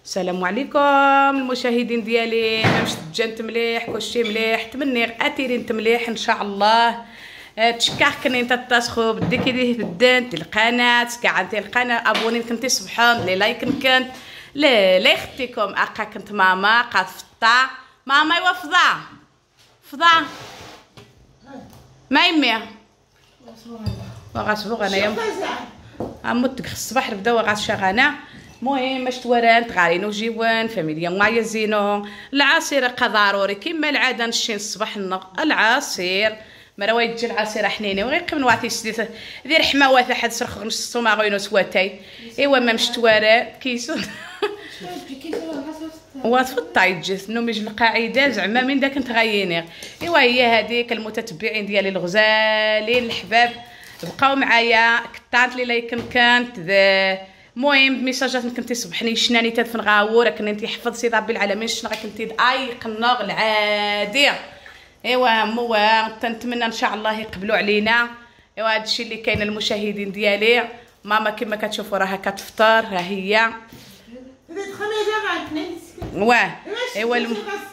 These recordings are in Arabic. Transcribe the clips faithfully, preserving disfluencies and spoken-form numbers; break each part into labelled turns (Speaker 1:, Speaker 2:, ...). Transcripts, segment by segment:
Speaker 1: السلام عليكم المشاهدين ديالي. مشت تجنت مليح كلشي مليح، تمني اتيرين مليح ان شاء الله. تشكاح كنين تتسخو بدي كيديه بدنت القناه كاع انت القناه ابوني كنتي صبحون لي لايك كنت لا لا اختيكم اقا كنت ماما قاد فطا ماما ايوا فضا فضا ما يمي وغاسبوغ انايا اموت الصباح نبداو غاشغانا. المهم اش تورانت غارينو جيوان فاميليا معايا زينو العصير قا ضروري كيما العاده نشين الصباح النق العصير مرا يجي العصير حنينه وغير قبل وعطي سديت دير حماوات حد سرخ نص الصوما غينو سواتاي ايوا ما مشت ورا كيسو وتفطا يجي نوم يجي القاعده زعما من داك نتغينير. ايوا هي هذيك المتتبعين ديالي الغزالين الحباب بقاو معايا كطانت لي لايكن كانت ذا. المهم ميساجات كنتي صبحني شناني تاد فين غاور كنتي حفظ سي ربي العالمين شنو كنتي اي قناغ العادي. ايوا مو تنتمنى ان شاء الله يقبلوا علينا. ايوا هادشي اللي كاين المشاهدين ديالي. ماما كما كتشوفوا راها كتفطر ها هي واه ايوا الم...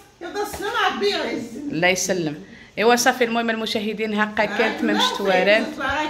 Speaker 1: الله يسلم. ايوا صافي المهم المشاهدين هكا كانت ما مشت وارد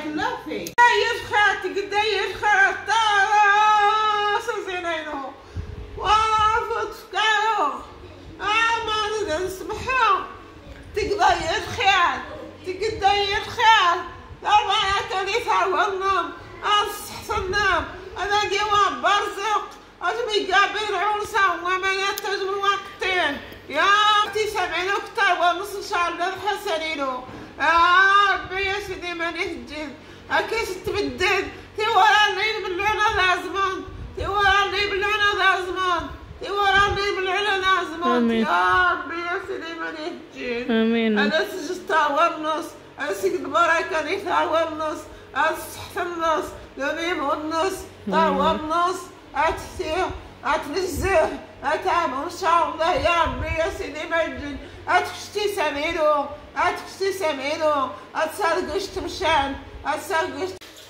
Speaker 2: تقضي الخير تقضي الخير طبعا كان يتعاونهم أحسنهم أنا ديوان برزق أجمي قابل عرسة وما يتجم الوقتين يا أختي سبعين أكتر ونص إن شاء الله الحسنينو يا ربي يا سيدي ماني تجد أكيد تبدل توراني بالعنا لازمان توراني بالعنا لازمان توراني بالعنا لازمان يا ربي يا سيدي ماني تجد
Speaker 1: امين.
Speaker 2: انا سجلت ونص انا سيد البركه اللي تاع ونص الصحة النص لميم ونص تاع ونص اتسير اتنزه اتعب ان شاء الله يا ربي يا سيدي مجد اتكشتي سمينو اتكشتي سمينو اتسرقش تمشان اتسرقش.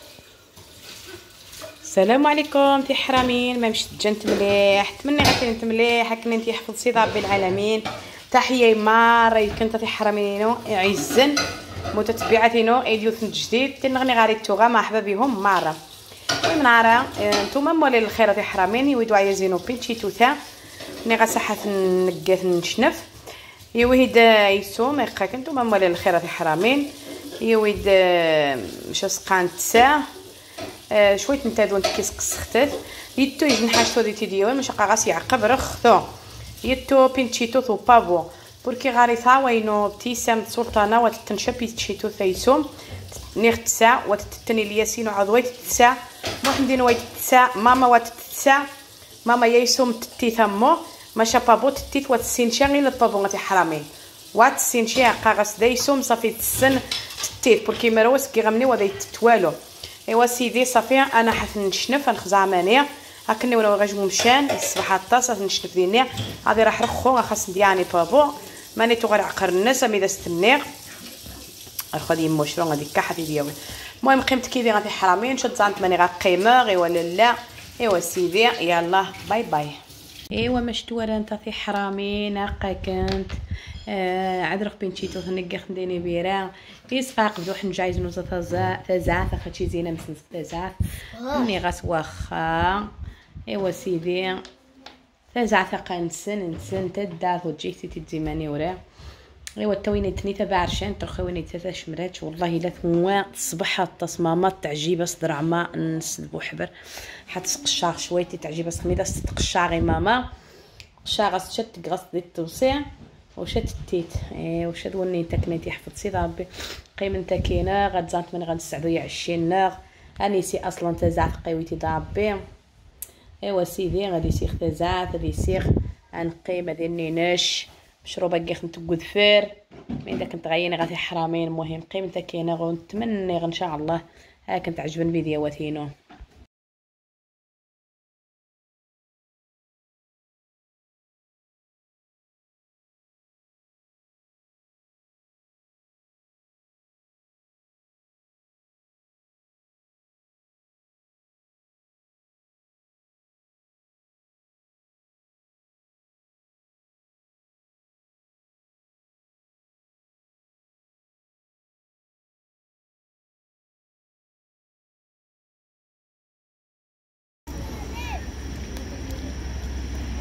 Speaker 1: السلام عليكم تي حرامين. ما مشيت جنت مليح تمني غاتي انت مليح هكا انت يحفظ سي ربي العالمين. تحيه مار كنت تي حرامينو يعزن متتبعاتينو ايديوث جديد تنغني غاري توغا مرحبا بهم مره من نارا نتوما مولي الخير تي حرامين يويدوا عايزينو بنتي توتا ني غاسحات نقات نشنف يويد يسوم يقاك نتوما مولي الخير تي حرامين يويد مش سقان تسا آه شويه نتادو نتكيس قسختات يتو يجن حاجتو ديتي ديوان مش غاس يعقب رخثو يتو بينتشيتو ثو بافو بوركي غاري ثاوينو ابتسام سلطانه وتتنشا بينتشيتو ثيسوم نيغ تسا وتتني الياسين وعضوي تسا محمدين ويت تسا ماما وتتسا ماما يسوم تتي ثمو ماشا بابو تتيت وتسينشا غير البابو غتي حرامين واتسينشا قاغس دايسوم صافي تسن تتيت بوركي مروس كي غمني ودا يتوالو. ايوا سيدي صافي انا حث نشنف نخزع مانيا هاكني ولا غاجمو مشان الصباح الطاسه نشنف ديني غادي راح رخو خاص ندياني بابو ماني تو غير عقر الناس مي داستنيغ خدي يمو شنو غادي كحتي ديالي. المهم قيمت كيدي غادي حرامين شد زانت ماني غقيمه غي ولا لا. ايوا سيدي يلا باي باي. ايوا مشتوره انت في حرامين هكا كنت آه عذرق بنتيتو تنقي خنديني بيرا يسقاق بدو حنجايز نوزا تزا تزا خاطشي زينه مسنس تزا مني غاس واخا. ايوا سيدي تزا ثقا نسن نسن تدا وجيتي تزيماني ورا. ايوا تويني تنيتا بعرشان ترخويني تاتا شمرات والله لا ثوا تصبح التصمامات تعجيبه صدر عما نسدبو حبر حتسق الشاغ شويتي تعجيبه سميده ستقشاغي ماما قشاغ شت غص دي التوسيع وشت التيت اي وشد وني تكنيتي حفظ سي ربي قيم انت كينا غتزانت من غنسعدو يا عشرين ناغ انيسي اصلا تزعت قويتي ضربي. ايوا سيدي غادي سيخ تزعت غادي سيخ انقيم هادي النيناش مشروبه كيخ نتقود فير من داك نتغيني غادي حرامين. المهم قيم انت كينا غنتمنى ان شاء الله ها كنت عجبن فيديوهاتينو.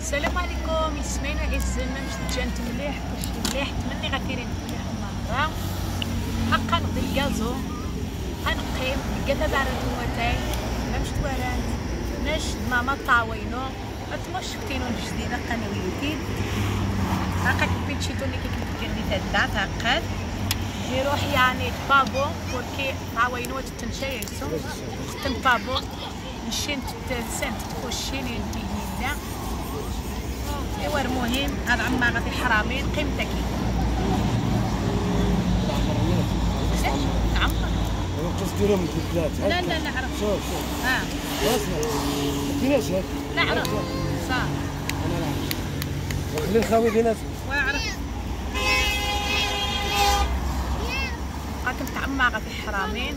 Speaker 1: السلام عليكم. يسمعنا عزنا مش تجانت مليح كلشي مليح. تمني غاديرين مليح المره حقا نغدي الكازو غنقيم كدا دارت موتاي ما مشت وران ناش ماما طاوينو اتمش شفتينو الجديده قنويتي هاكا كبيتشيتو اللي كيدير لي تاع هاكا يروح يعني بابو بوركي طاوينو تنشايسو تم بابو نشين تسنت تخشي لي البيدا ايوا المهم هاد عما غادي حرامين قيمتك عمر
Speaker 3: تصديرهم الثلاث.
Speaker 1: لا لا نعرف.
Speaker 3: شوف شوف
Speaker 1: اه
Speaker 3: واسمع ما كايناش هاك.
Speaker 1: نعرف صح.
Speaker 3: انا نعرف. خلي الخاوي بيناتهم.
Speaker 1: واعرف. هاكم تاع عما غادي حرامين.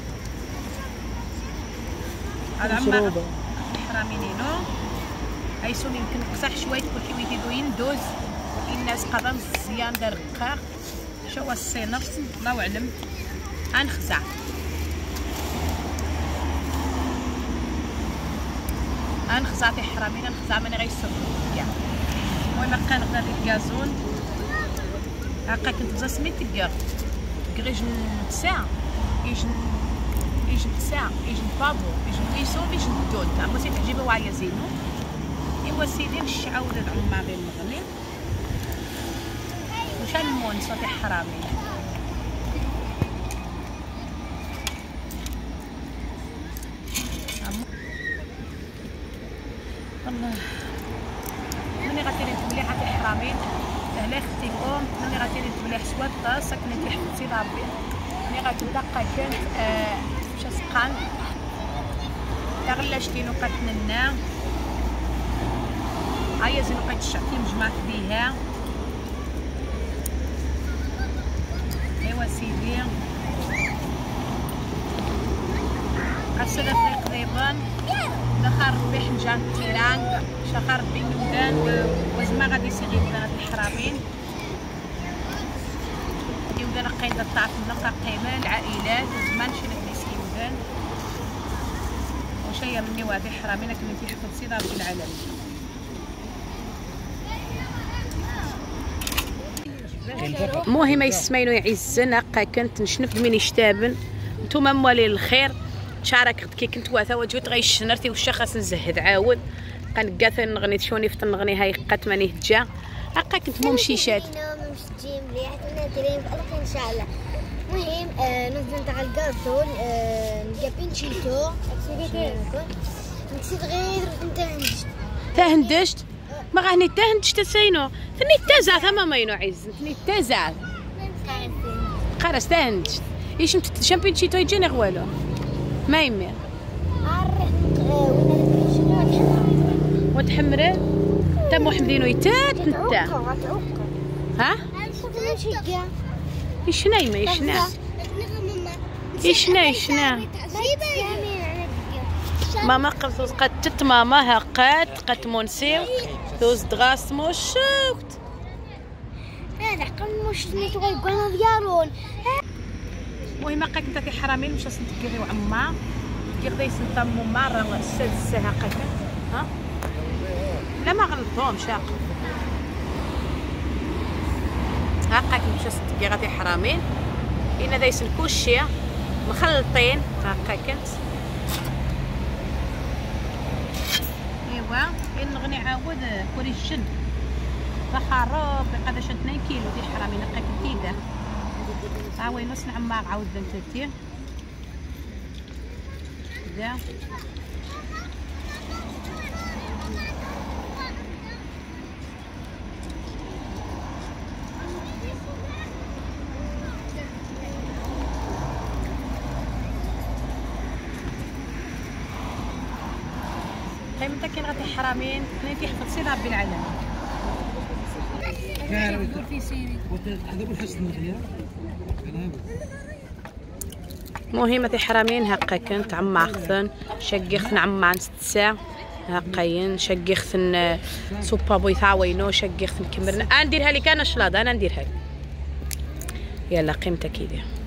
Speaker 1: هاد عما غادي حرامينينو. هايسون يمكن قصح شويه كل كيما يندوز الناس قدام الزيان دار رقاق شو الصينف الله اعلم غنخزع غنخزع تي حرامي غنخزع ماني غيسوق كاع المهم بقى نقدر الكازون هكا كنت بزاف سميت كاع كريج تسع يجن يجن تسع يجن بابو يجن ويسو يجن دون تاع بغيتي تعجبو وعيا زينو ايوا سيدي نشعو ولاد عمار المغني وش المون صوتي حرامي والله ملي غاديرين مليحه في حرامين على اختكم ملي غاديرين مليح سواد طاس كنت تحفظي ربي ملي غتبدا كانت مشى سقان تغلا شتينو قتننا هيا زينو قيتشعتي مجمعت بيها ايوا سيدي السلام قريبا دخل ربي حنجان التيران شخر ربي نودان وزما غادي يسيغي بنات الحرامين يودان قايده الطعف نلقى قيمه العائلات زمان شي ناس يسيودان وشي مني وهذه حرامين كما تيحفظ سيدي ربي العالمين. المهم يسمينو يعزن هكا كنت نشنف من يشتابن نتوما موالين الخير شعرك كي كنت واثا وجوت غيشنرتي وش خاص نزهد عاود قنقاث نغني شوني فت نغني هاي قات ماني تجا هكا كنت ممشيشات
Speaker 4: مشتي مليح نادرين بألف ان شاء الله. المهم نزل تاع الكازول نلقى بينشيتو نسيت غير انت هندشت
Speaker 1: تهندشت ما غاني تهندشت تسينو ثني تازع ثما ماينو عز ثني تازع خلاص تهندشت ايش انت شامبينشيتو يجيني غوالو ما يمي وتحمرين تا محمدينو يتات نتا ها يشنا يما يشنا يشنا يشنا ماما قبل قد تت ماما هقات قد مونسيو دوز دغاس موشوكت
Speaker 4: هذا قل مش نتوي قنا ديالون
Speaker 1: المهم هكا كنت في حرامين مشى سنتكريو عما كي غدا يسنطمو مره السادسه هكا ها لا ما غلطهمش هاكا هاكا كي مشى سنتكي غادي حرامين ان هذا يسن كلشي مخلطين هاكا كنت ايوا كاين نغني عاود كوري الجن فخروب هذا شد اثنين كيلو ديال حرامين هاكا كيدا ها وين نص عمار عاود بنتي كدا قيمتك كاين غادي حرامين كاين تيحفظ سي ربي العالمين مهمة حرامين هاكا كنت عم عخثن شقيخن عم عن ست ساعة هاكاين شقيخن سوبا بوي ثاوينو شقيخن كمرنا انا نديرها لك انا شلاضة انا نديرها لك يلا قيمتك كيدي